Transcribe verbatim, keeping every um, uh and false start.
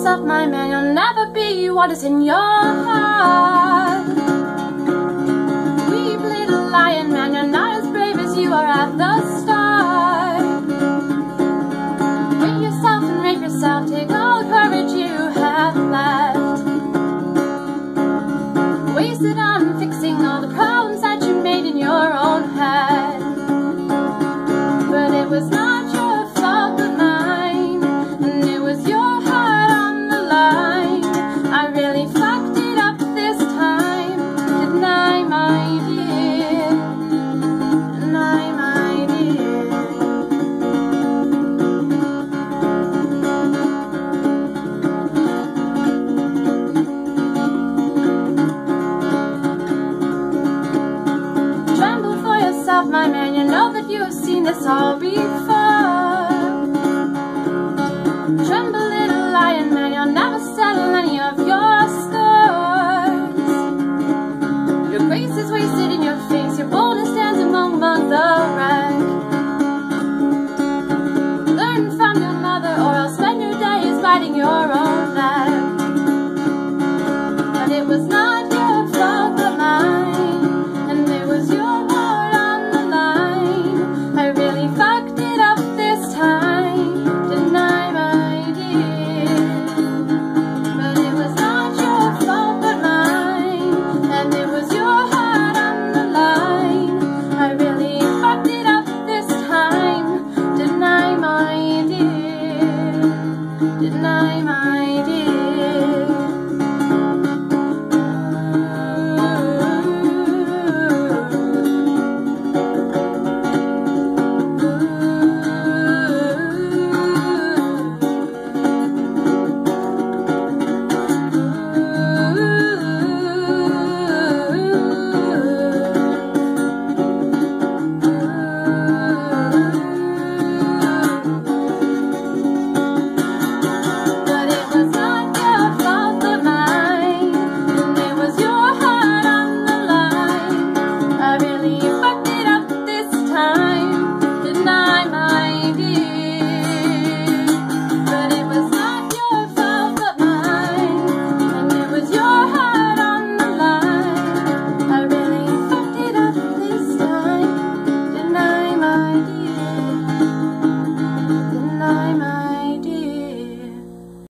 yourself, my man, you'll never be what is in your heart. Weep, little lion man, you're not as brave as you are at the start. Hate yourself and rape yourself, take all the courage you have left. Wasted on fixing all the problems that you made in your own head. But it was not your fault but mine, and it was your heart on the line. I really fucked it up this time, didn't I, my dear? Didn't I, my dear? Tremble for yourself, my man, you know that you have seen this all before. Tremble, little lion man, you'll never settle any of your scores. Your grace is wasted in your face, your boldness stands among the wreck. Learn from your mother, or else spend your days biting your own neck. But it was not your fault but mine, and it was your heart on the line. I really fucked it up this time, didn't I, my dear? But it was not your fault but mine, and it was your heart on the line. I really fucked it up this time, didn't I, my dear? Didn't I, my dear?